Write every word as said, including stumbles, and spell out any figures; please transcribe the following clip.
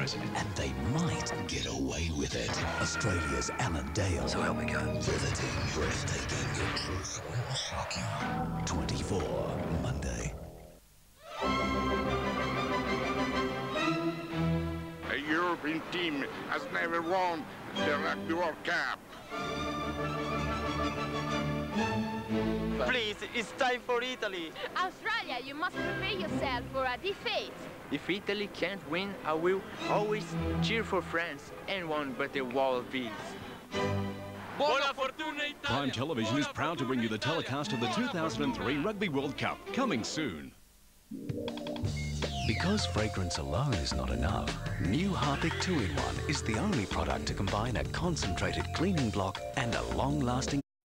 president. And they might get away with it. Australia's Alan Dale. So help me God. Riveting, breathtaking, the truth will shock you. twenty-four, Monday. A European team has never won the Rugby World Cup. Please, it's time for Italy. Australia, you must prepare yourself for a defeat. If Italy can't win, I will always cheer for France and one but the Wallabies. Prime Television is proud to bring you the telecast of the two thousand three Rugby World Cup, coming soon. Because fragrance alone is not enough, new Harpic two in one is the only product to combine a concentrated cleaning block and a long-lasting